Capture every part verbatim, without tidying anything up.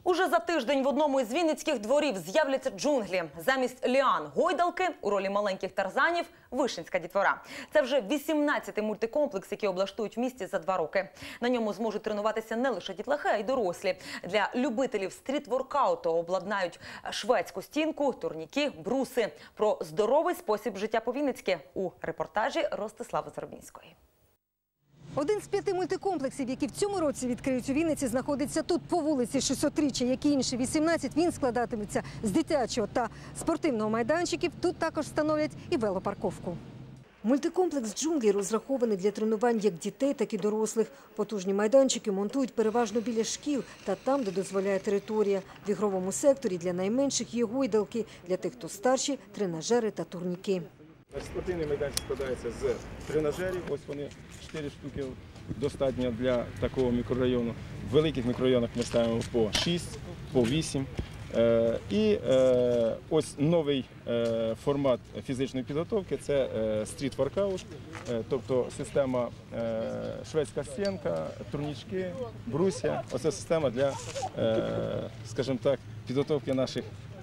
Уже за тиждень в одному із вінницьких дворів з'являться джунглі. Замість ліан – гойдалки, у ролі маленьких тарзанів – вишенська дітвора. Це вже вісімнадцятий мультикомплекс, який облаштують в місті за два роки. На ньому зможуть тренуватися не лише дітлахи, а й дорослі. Для любителів стріт-воркауту обладнають шведську стінку, турніки, бруси. Про здоровий спосіб життя по-вінницьки у репортажі Ростислави Зарубінської. Один з п'яти мультикомплексів, які в цьому році відкриють у Вінниці, знаходиться тут по вулиці шістсотріччя, як і інші вісімнадцять. Він складатиметься з дитячого та спортивного майданчиків. Тут також встановлять і велопарковку. Мультикомплекс «Джунглі» розрахований для тренувань як дітей, так і дорослих. Потужні майданчики монтують переважно біля шкіл та там, де дозволяє територія. В ігровому секторі для найменших є гойдалки, для тих, хто старші – тренажери та турніки. Спортивний майданчик складається з тренажерів, ось вони, чотири штуки достатньо для такого мікрорайону. В великих мікрорайонах ми ставимо по шість, по вісім. І ось новий формат фізичної підготовки – це стріт-воркаут, тобто система шведська стінка, турнічки, брусья. Оце система для, скажімо так, підготовки наших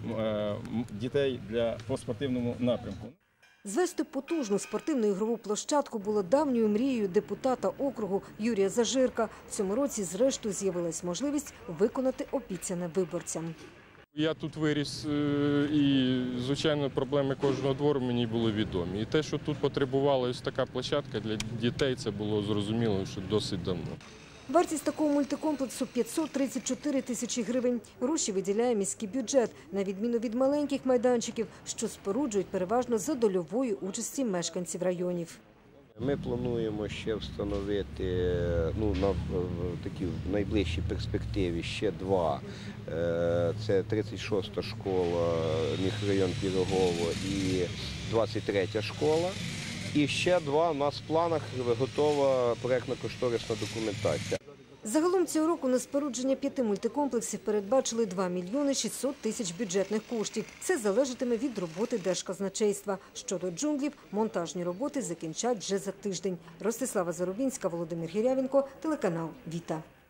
дітей для, по спортивному напрямку. Звести потужну спортивну ігрову площадку було давньою мрією депутата округу Юрія Зажирка. В цьому році, зрештою, з'явилась можливість виконати обіцяне виборцям. Я тут виріс і, звичайно, проблеми кожного двору мені були відомі. І те, що тут потребувала ось така площадка для дітей, це було зрозуміло, що досить давно. Вартість такого мультикомплексу – п'ятсот тридцять чотири тисячі гривень. Гроші виділяє міський бюджет, на відміну від маленьких майданчиків, що споруджують переважно за дольової участі мешканців районів. Ми плануємо ще встановити, ну, на такі найближчій перспективі ще два. Це тридцять шоста школа, мікрорайон Пірогово, і двадцять третя школа. І ще два у нас в планах готова проєктно-кошторисна документація. Загалом цього року на спорудження п'яти мультикомплексів передбачили два мільйони шістсот тисяч бюджетних коштів. Це залежатиме від роботи Держказначейства. Щодо джунглів, монтажні роботи закінчать вже за тиждень. Ростислава Зарубінська, Володимир Гірявенко, телеканал «Віта».